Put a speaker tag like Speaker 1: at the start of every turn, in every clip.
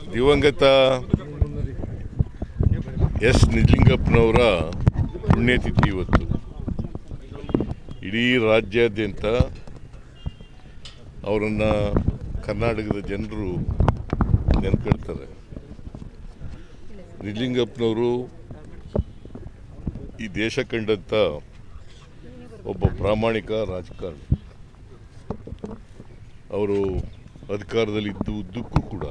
Speaker 1: ದಿವಂಗತ ಎಸ್ ನಿಜಲಿಂಗಪ್ಪನವರ ಪುಣ್ಯತಿಥಿ ಇವತ್ತು. ಇಡೀ ರಾಜ್ಯಾದ್ಯಂತ ಅವರನ್ನು ಕರ್ನಾಟಕದ ಜನರು ನೆನ್ಕೊಳ್ತಾರೆ. ನಿಜಲಿಂಗಪ್ಪನವರು ಈ ದೇಶ ಕಂಡಂಥ ಒಬ್ಬ ಪ್ರಾಮಾಣಿಕ ರಾಜಕಾರಣಿ. ಅವರು ಅಧಿಕಾರದಲ್ಲಿ ಉದ್ದಕ್ಕೂ ಕೂಡ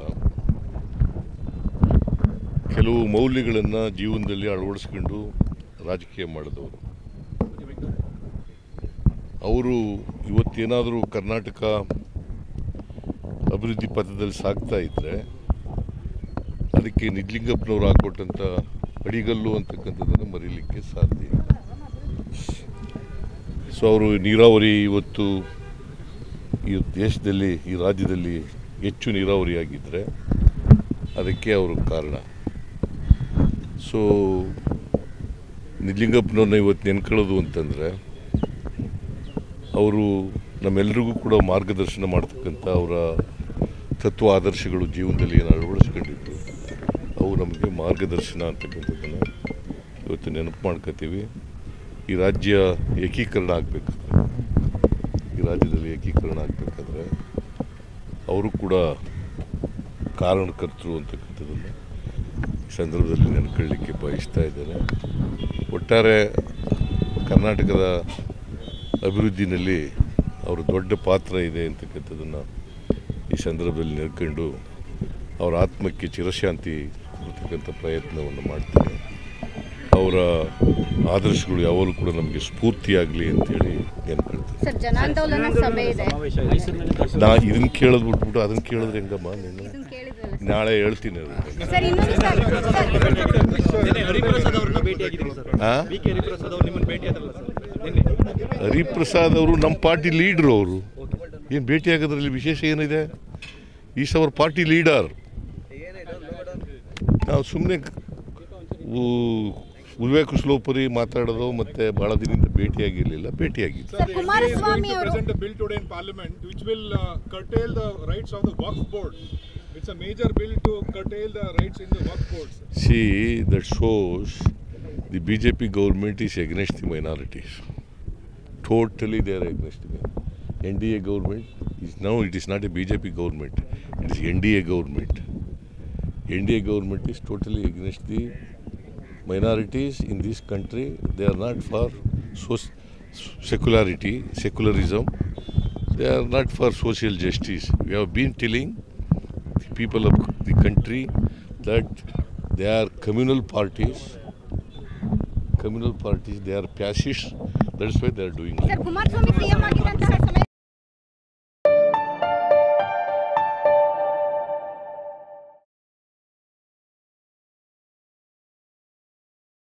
Speaker 1: ಕೆಲವು ಮೌಲ್ಯಗಳನ್ನು ಜೀವನದಲ್ಲಿ ಅಳವಡಿಸ್ಕೊಂಡು ರಾಜಕೀಯ ಮಾಡಿದವರು. ಅವರು ಇವತ್ತೇನಾದರೂ ಕರ್ನಾಟಕ ಅಭಿವೃದ್ಧಿ ಪಥದಲ್ಲಿ ಸಾಗ್ತಾ ಇದ್ದರೆ ಅದಕ್ಕೆ ನಿಜಲಿಂಗಪ್ಪನವರು ಹಾಕೊಟ್ಟಂಥ ಅಡಿಗಲ್ಲು ಅಂತಕ್ಕಂಥದ್ದನ್ನು ಮರೀಲಿಕ್ಕೆ ಸಾಧ್ಯ ಇಲ್ಲ. ಸೊ ಅವರು ನೀರಾವರಿ ಇವತ್ತು ಈ ದೇಶದಲ್ಲಿ, ಈ ರಾಜ್ಯದಲ್ಲಿ ಹೆಚ್ಚು ನೀರಾವರಿಯಾಗಿದ್ದರೆ ಅದಕ್ಕೆ ಅವರು ಕಾರಣ. ಸೊ ನಿಜಲಿಂಗಪ್ಪನವ್ರನ್ನ ಇವತ್ತು ನೆನ್ಕೊಳ್ಳೋದು ಅಂತಂದರೆ ಅವರು ನಮ್ಮೆಲ್ಲರಿಗೂ ಕೂಡ ಮಾರ್ಗದರ್ಶನ ಮಾಡ್ತಕ್ಕಂಥ ಅವರ ತತ್ವ ಆದರ್ಶಗಳು ಜೀವನದಲ್ಲಿ ಏನು ಅಳವಡಿಸ್ಕೊಂಡಿದ್ದು ಅವು ನಮಗೆ ಮಾರ್ಗದರ್ಶನ ಅಂತಕ್ಕಂಥದ್ದನ್ನು ಇವತ್ತು ನೆನಪು ಮಾಡ್ಕೋತೀವಿ. ಈ ರಾಜ್ಯ ಏಕೀಕರಣ ಆಗಬೇಕಾದ್ರೆ, ಈ ರಾಜ್ಯದಲ್ಲಿ ಏಕೀಕರಣ ಆಗಬೇಕಾದ್ರೆ ಅವರು ಕೂಡ ಕಾರಣಕರ್ತರು ಅಂತಕ್ಕಂಥದ್ದನ್ನು ಈ ಸಂದರ್ಭದಲ್ಲಿ ನೆನ್ಕೊಳ್ಳಿಕ್ಕೆ ಬಯಸ್ತಾ ಇದ್ದೇನೆ. ಒಟ್ಟಾರೆ ಕರ್ನಾಟಕದ ಅಭಿವೃದ್ಧಿನಲ್ಲಿ ಅವರು ದೊಡ್ಡ ಪಾತ್ರ ಇದೆ ಅಂತಕ್ಕಂಥದ್ದನ್ನು ಈ ಸಂದರ್ಭದಲ್ಲಿ ನೆನ್ಕೊಂಡು ಅವರ ಆತ್ಮಕ್ಕೆ ಚಿರಶಾಂತಿ ಕೊಡ್ತಕ್ಕಂಥ ಪ್ರಯತ್ನವನ್ನು ಮಾಡ್ತಾರೆ. ಅವರ ಆದರ್ಶಗಳು ಯಾವಾಗಲೂ ಕೂಡ ನಮಗೆ ಸ್ಫೂರ್ತಿಯಾಗಲಿ ಅಂತೇಳಿ ನೆನ್ಕೊಳ್ತಾರೆ. ನಾ ಇದನ್ನು ಕೇಳೋದು ಬಿಟ್ಬಿಟ್ಟು ಅದನ್ನು ಕೇಳಿದ್ರೆ ಹೆಂಗಮ್ಮ? ನೀನು ನಾಳೆ ಹೇಳ್ತೀನಿ. ಹರಿಪ್ರಸಾದ್ ಅವರು ನಮ್ಮ ಪಾರ್ಟಿ ಲೀಡ್ರು. ಅವರು ಏನು ಭೇಟಿಯಾಗೋದ್ರಲ್ಲಿ ವಿಶೇಷ ಏನಿದೆ? Is our party leader. ನಾವು ಸುಮ್ಮನೆ ಉಲ್ವೇ ಕುಶಲೋಪರಿ ಮಾತಾಡೋದು ಮತ್ತೆ ಬಹಳ ದಿನದಿಂದ ಭೇಟಿಯಾಗಿರಲಿಲ್ಲ. ಭೇಟಿಯಾಗಿತ್ತು. See, that shows the BJP government is against the minorities. Totally they are against them. NDA government is now, it is not a BJP government, it is NDA government. NDA government is totally against the minorities in this country. They are not for secularism. They are not for social justice. We have been telling the people of the country that they are communal parties. They are fascists. That's why they are doing it.